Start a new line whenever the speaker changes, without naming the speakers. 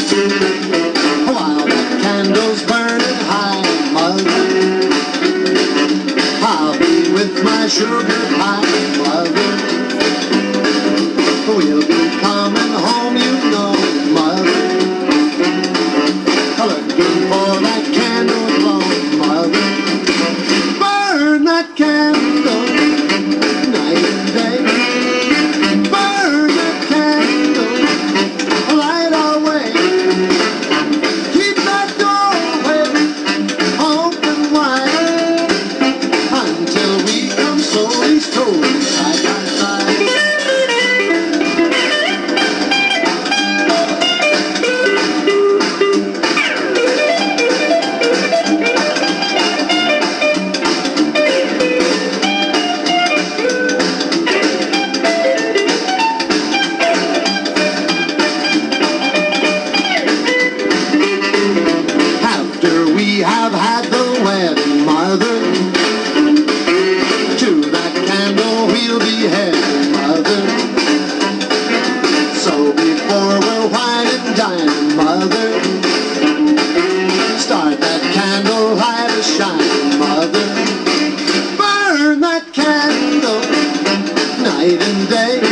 While the candle's burning high, mother, I'll be with my sugar pie, mother. We'll be coming home, you know, mother. Looking for that candle glow, mother. Burn that candle night and day. Burn that candle, light our way. Keep that doorway open wide until we come slowly, slowly side by side. We have had the wedding, mother. To that candle we'll be heading, mother. So before we're wine and dining, mother, start that candle light a shine, mother. Burn that candle night and day.